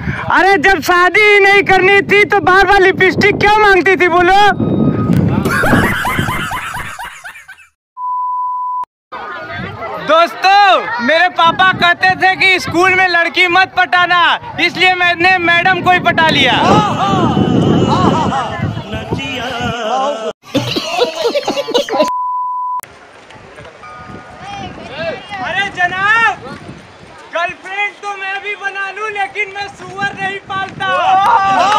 अरे जब शादी ही नहीं करनी थी तो बार बार लिपस्टिक क्यों मांगती थी बोलो? दोस्तों, मेरे पापा कहते थे कि स्कूल में लड़की मत पटाना, इसलिए मैंने मैडम को ही पटा लिया। अरे जनाब, गर्लफ्रेंड तो मैं भी बना लूं, लेकिन मैं सुअर नहीं पालता।